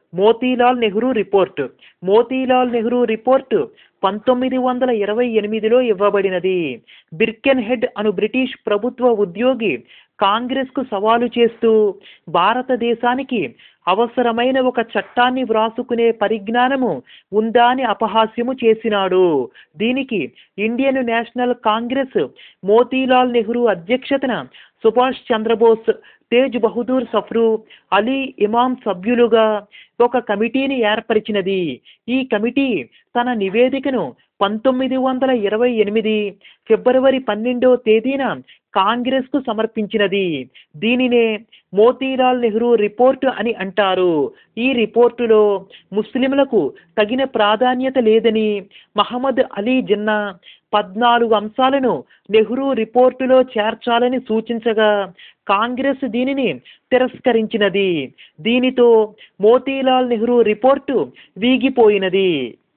Motilal Nehru report. Motilal Nehru report 1928లో ఇవ్వబడినది. బిర్కెన్ head అను British ప్రభుత్వ ఉద్యోగి కాంగ్రెస్కు సవాలు చేస్తూ భారతదేశానికి అవసరమైన ఒక చట్టాన్ని వ్రాసుకునే పరిజ్ఞానము ఉందా అని అపహాస్యము చేసినాడు. దీనికి Indian National Congress Motilal Nehru అధ్యక్షతన సుభాష్ చంద్రబోస్, తేజ్ బహదూర్ సఫ్రు, అలీ ఇమాం సభ్యులుగా ఒక కమిటీని ఏర్పరిచినది. ఈ కమిటీ తన నివేదికను 1928 ఫిబ్రవరి 12వ తేదీన కాంగ్రెస్కు సమర్పించినది. దీనినే మోతీలాల్ నెహ్రూ రిపోర్టు అని అంటారు. ఈ రిపోర్టులో ముస్లింలకు తగిన ప్రాధాన్యత లేదని మహమ్మద్ అలీ జిన్నా 14 అంశాలను నెహ్రూ రిపోర్టులో చేర్చాలని సూచించగా కాంగ్రెస్ దీనిని తిరస్కరించినది. దీనితో మోతీలాల్ నెహ్రూ రిపోర్టు వీగిపోయినది.